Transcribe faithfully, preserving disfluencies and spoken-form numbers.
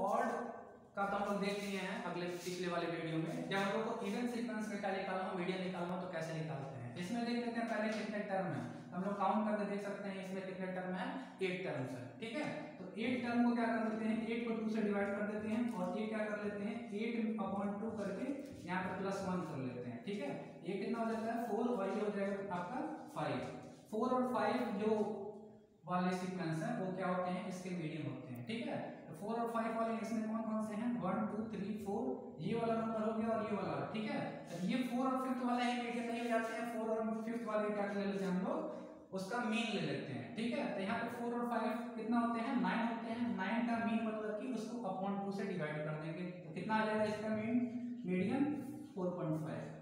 Odd का तो हम लोग देख लिए हैं अगले पिछले वाले वीडियो में। जब हम लोग को इवन सीक्वेंस में क्या निकालना हो, मीडियन निकालना हो तो कैसे निकालते हैं। इसमें देख लेते हैं पहले कितने टर्म है, हम लोग काउंट करके देख सकते हैं इसमें कितने टर्म है, एट टर्म्स है। ठीक है, तो एट टर्म को क्या कर देते हैं, एट को टू से डिवाइड कर देते हैं और ये क्या कर लेते हैं, एट अपॉन टू करके यहाँ पर प्लस वन कर लेते हैं। ठीक है, ये कितना हो जाता है, फोर और ये हो जाएगा आपका फाइव। फोर और फाइव जो वाले सीक्वेंस है वो क्या होते हैं, इसके मीडियन होते हैं। ठीक है, तो फोर और फाइव वाले इसमें कौन कौन से हैं, वन टू थ्री फोर, ये वाला नंबर हो गया और ये वाला। ठीक है, तो ये फोर और फिफ्थ वाले ही मीडियन नहीं हो जाते हैं, फोर और फिफ्थ वाले क्या ले लेते हैं हम लोग, उसका मीन ले लेते हैं। ठीक है, तो यहाँ पे फोर और फाइव कितना होते हैं, नाइन होते हैं। नाइन का मीन मतलब कि उसको अपॉन टू से डिवाइड कर देंगे तो कितना आ जाएगा इसका mean, median four point five.